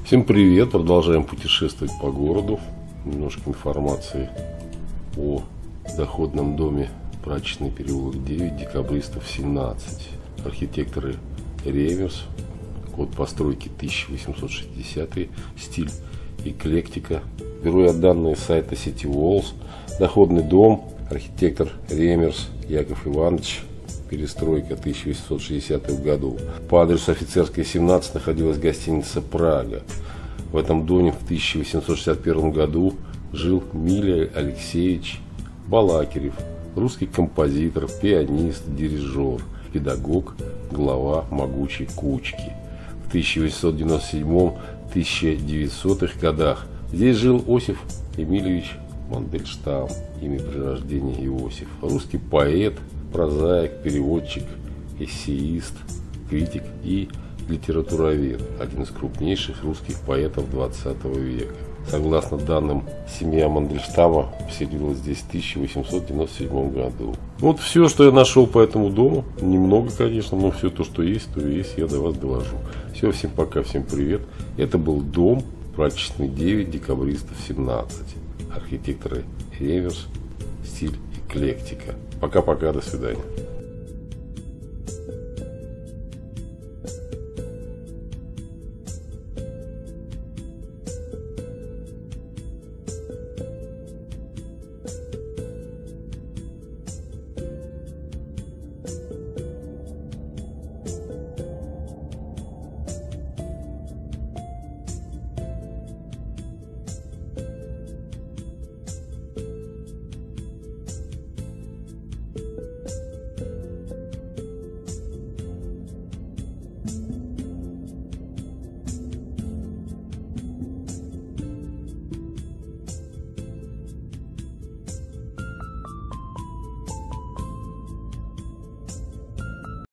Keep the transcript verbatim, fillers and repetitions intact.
Всем привет! Продолжаем путешествовать по городу. Немножко информации о доходном доме Прачечный переулок девять, Декабристов семнадцать. Архитекторы Реверс, год постройки тысяча восемьсот шестидесятый, стиль эклектика. Беру я данные с сайта City Walls. Доходный дом, архитектор Ремерс Яков Иванович, перестройка тысяча восемьсот шестидесятый году. По адресу Офицерская, семнадцать находилась гостиница «Прага». В этом доме в тысяча восемьсот шестьдесят первом году жил Милий Алексеевич Балакирев, русский композитор, пианист, дирижер, педагог, глава могучей кучки. В тысяча восемьсот девяносто седьмом — тысяча девятисотых годах здесь жил Осип Эмильевич Мандельштам, имя при рождении Иосиф, русский поэт, прозаик, переводчик, эссеист, критик и литературовед, один из крупнейших русских поэтов двадцатого века. Согласно данным, семья Мандельштама поселилась здесь в тысяча восемьсот девяносто седьмом году. Вот все, что я нашел по этому дому. Немного, конечно, но все то, что есть, то есть, я до вас доложу. Все, всем пока, всем привет. Это был дом Прачечный девять, Декабристов семнадцать. Архитекторы Реверс, стиль эклектика. Пока-пока, до свидания.